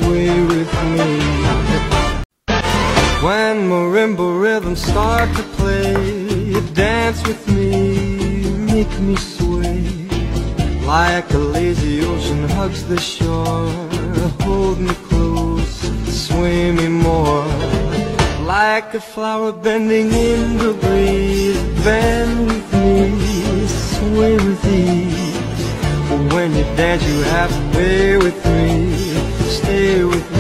sway with me. When marimba rhythms start to play, dance with me, make me sway. Like a lazy ocean hugs the shore, hold me close, sway me more. Like a flower bending in the breeze, bend with me, sway with ease. When you dance you have to play with me, stay with me.